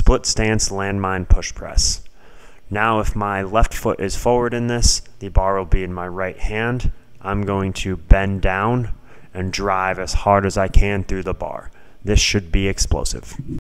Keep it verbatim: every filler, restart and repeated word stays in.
split stance landmine push press. Now if my left foot is forward in this, the bar will be in my right hand. I'm going to bend down and drive as hard as I can through the bar. This should be explosive.